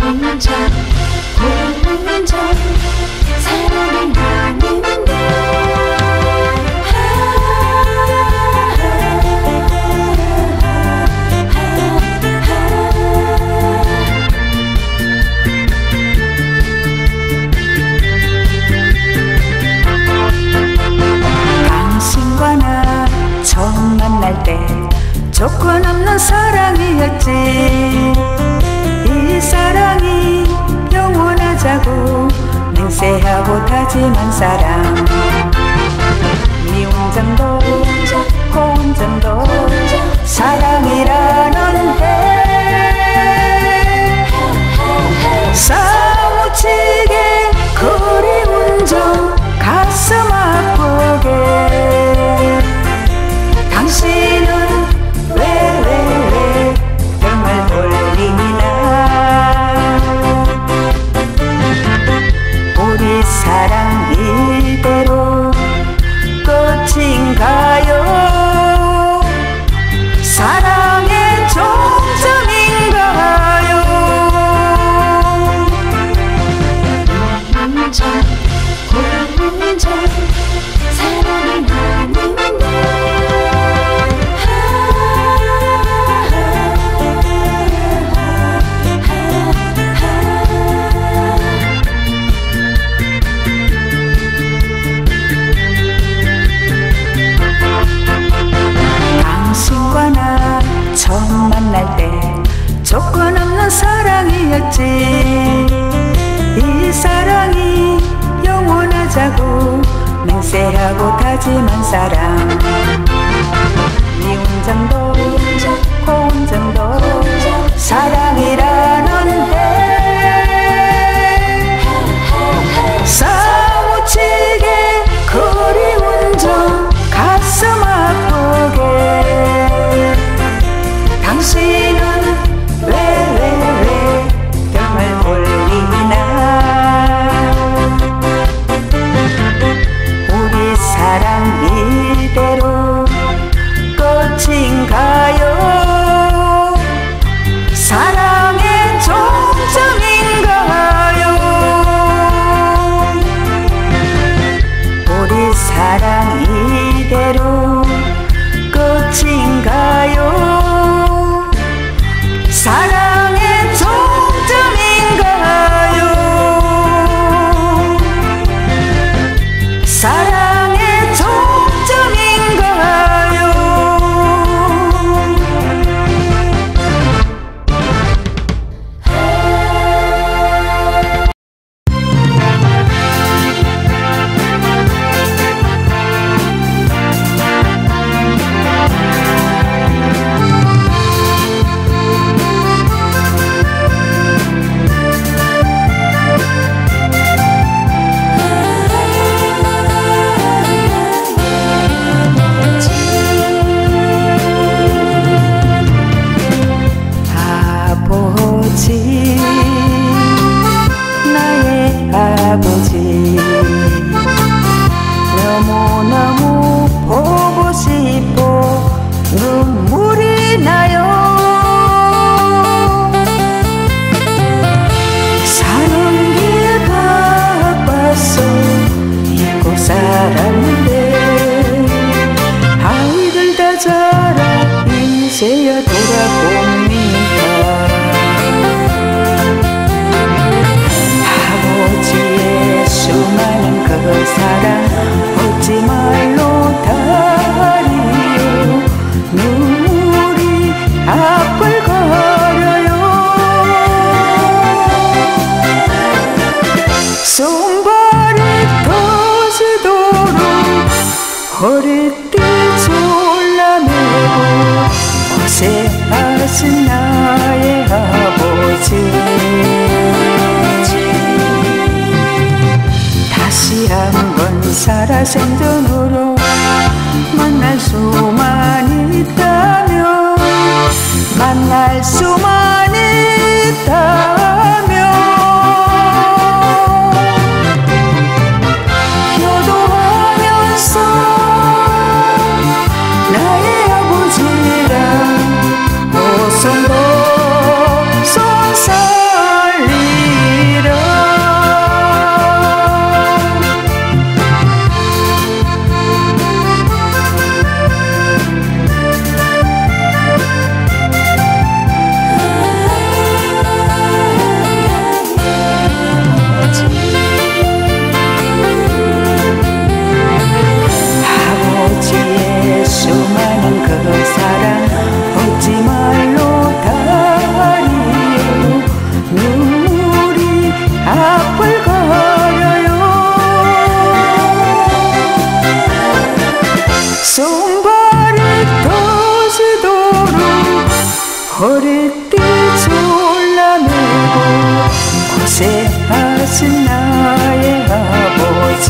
혼자 사랑이 나는데 당신과 나 처음 만날 때 조건 없는 사랑이었지. 이 사랑이 영원하자고 맹세하고 다짐한 사랑. 미운 점도 고운 점도 사랑이라는데 사무치게 그리운 점 가슴 아프게. 당신은 왜 병을 돌리나. 우리 사랑 이대로 끝인가요? 사랑의 종점인가요? 혼자 사랑이 나는데 당신과 나 처음 만날 때 조건 없는 사랑이었지. 이 사랑이 영원하자고 맹세하고 다짐한 사랑. 미운 점도 고운 점도 사랑이라는데 사무치게 그리운 점 가슴 아프게. 당신은 왜 병을 돌리나. 우리 사랑 이대로 끝인가요? 고생하신 나의 아버지,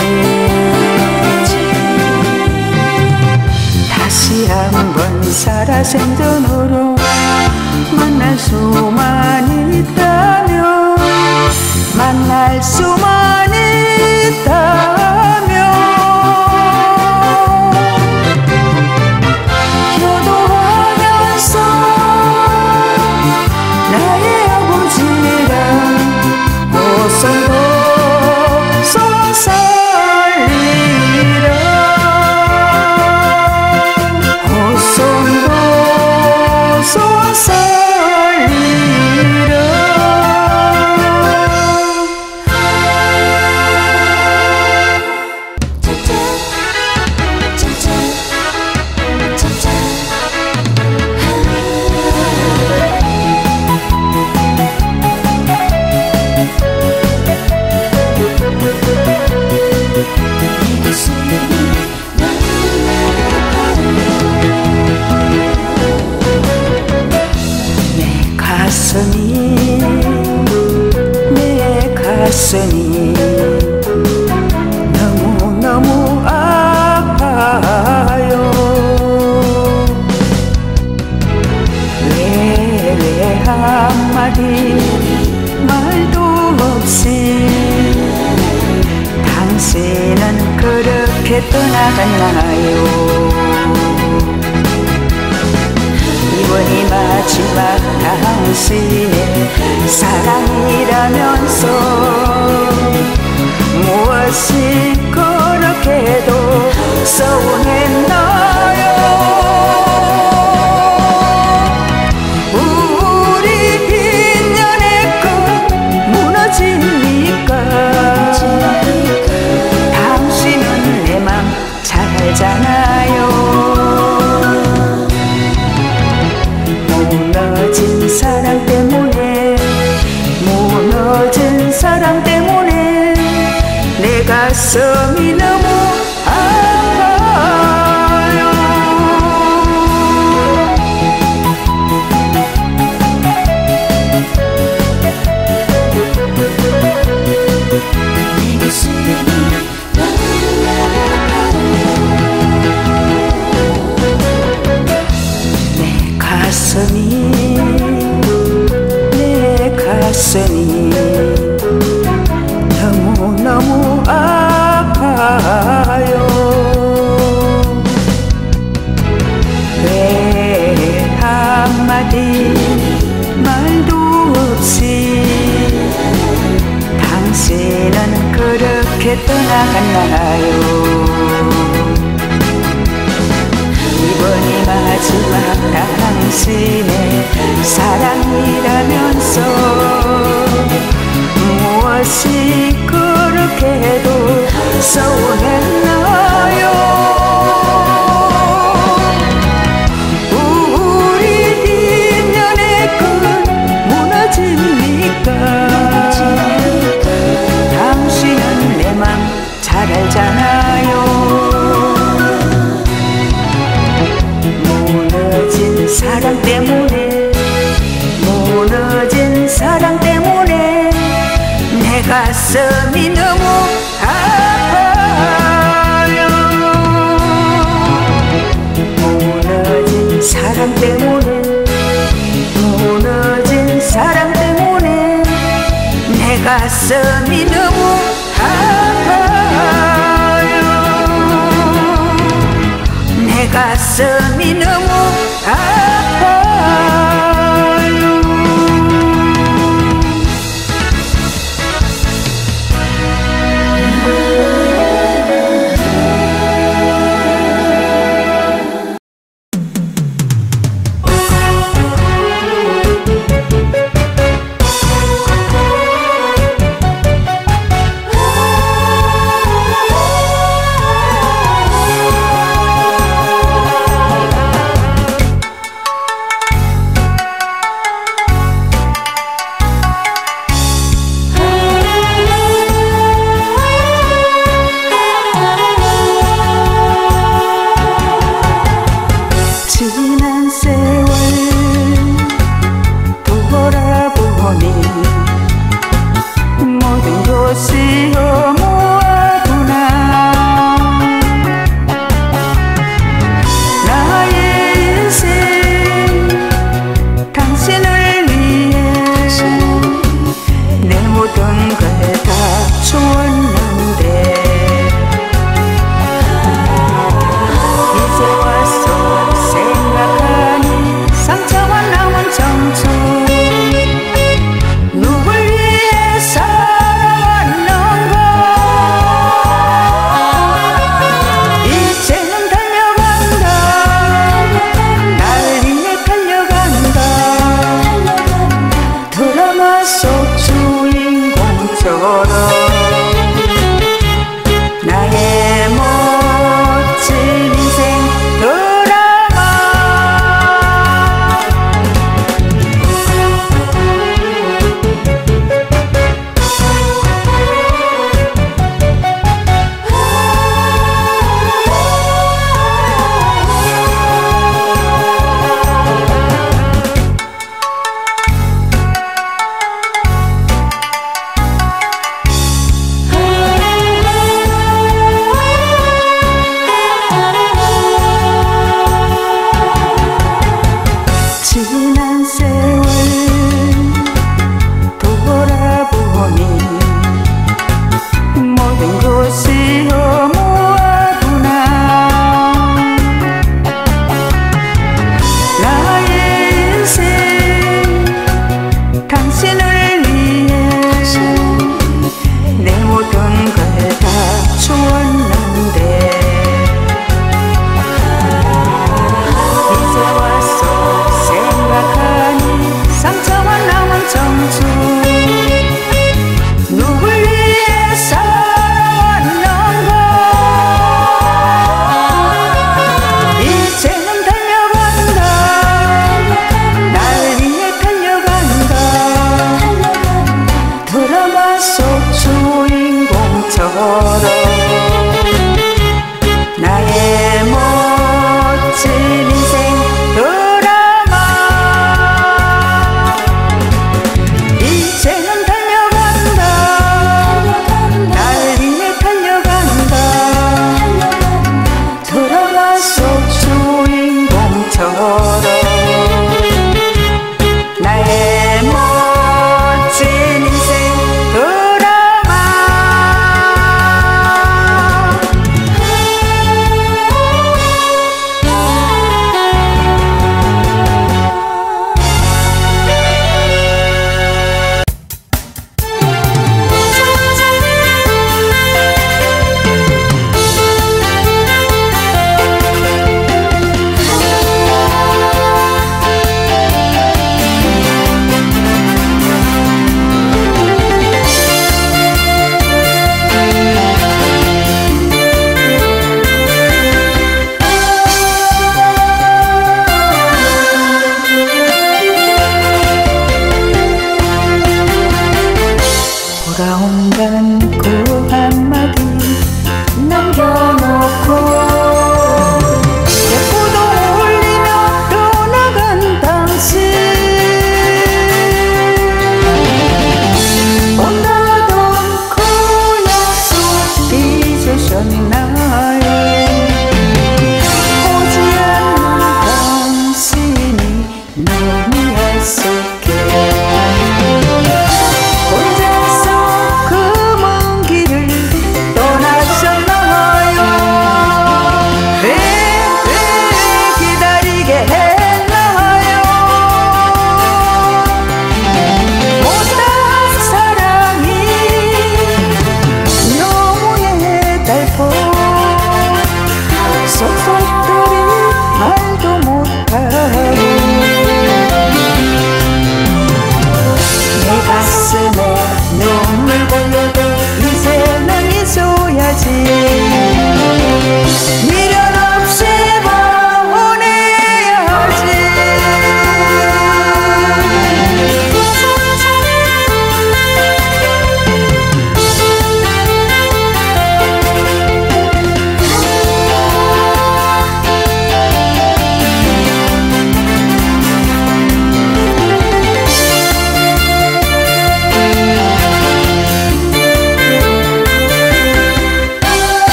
다시 한번 살아 생전으로 만날 수만 있다면, 만날 수만 있다면 효도하면서 나의 아버지랑 호성도 살리라, 호성도 살리라. 내 가슴이 너무너무 아파요. 왜 한마디 말도 없이 당신은 그렇게 떠나갔나요? 이번이 마지막 당신의 사랑이라면서 무엇이 그렇게도 서운했나요? 우리 인연의 끝 무너집니까? 당신은 내 맘 잘 알잖아요. 무너진 사랑 때문에, 무너진 사랑 때문에 내 가슴이 너무 아파요. 내 가슴이 내 가슴이 너무너무 아파요. 왜 한마디 말도 없이 당신은 그렇게 떠나갔나요? 이번이 마지막 당신의 사랑이라면서 무엇이 그렇게도 서운했나요? 우리 인연의 끝 무너집니까? 당신은 내 맘 잘 알잖아요. 사랑 때문에, 무너진 사랑 때문에 내 가슴이 너무 아파요. 무너진 사랑 때문에, 무너진 사랑 때문에 내 가슴이 너무 아파요. 내 가슴이 너무 아파요.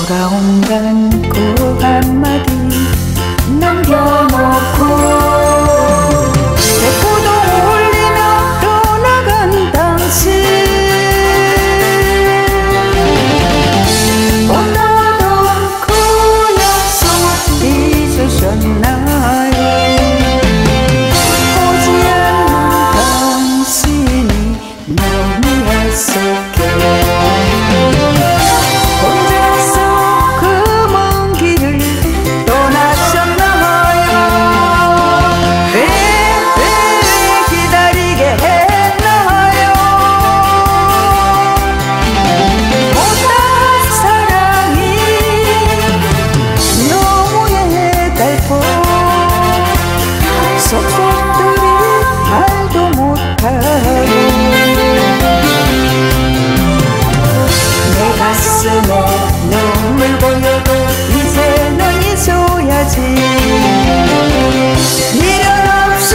돌아온다는 그 한마디 남겨놓고 대포도 울리며 떠나간 당신 오늘도 그 약속 잊으셨나요? 오지 않는 당신이 너무 애석해 혼자서 그 먼 길을 떠나셨나요? 왜 기다리게 했나요? 못한 사랑이 너무 애달고 속속들이 말도 못하고 내 가슴에 눈물 보여도 이제는 잊어야지 미련 없이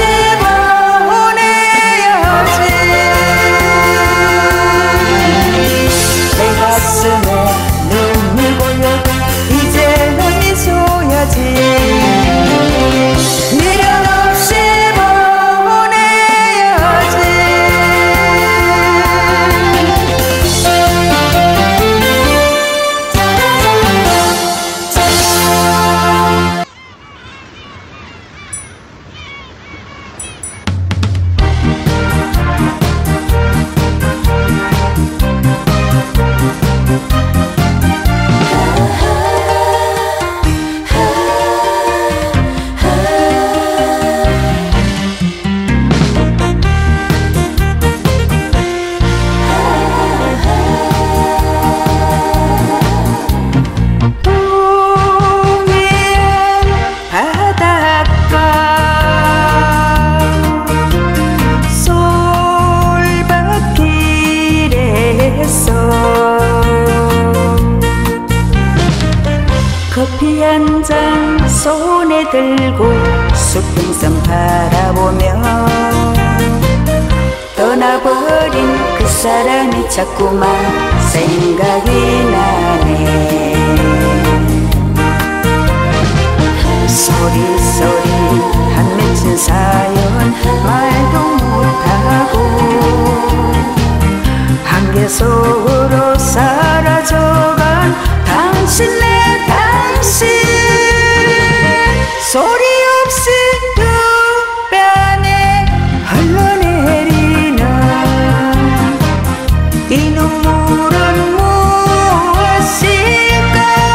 보내야지 내 가슴에 눈물 보여도 이제는 잊어야지 미련 없이 보내야지 커피 한 잔 손에 들고 수평선 바라보며 떠나버린 그 사람이 자꾸만 생각이 나네 소리 한 맺힌 사연 말도 못하고 한계 속으로 사라져간 당신네 당신 소리 없이 두 뺨에 흘러내리는 이 눈물은 무엇일까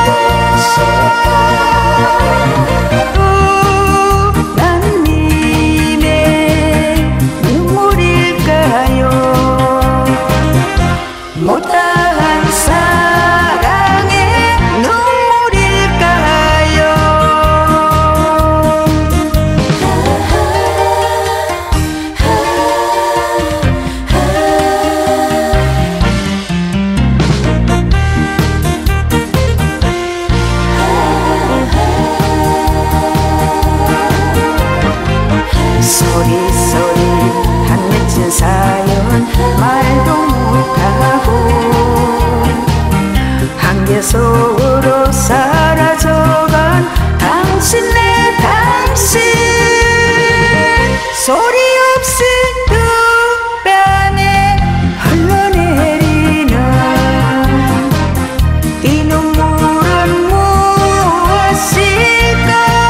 하나님의 눈물일까요 못다한 사랑의 눈물일까요 소리 한 맺힌 사연 말도 못하고 한계 속으로 사라져간 당신네 당신 소리 없이 두 뺨에 흘러내리는 이 눈물은 무엇일까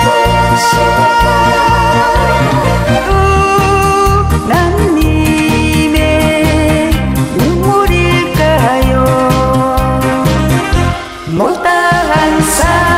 하나님의 눈물일까요 못다한 사랑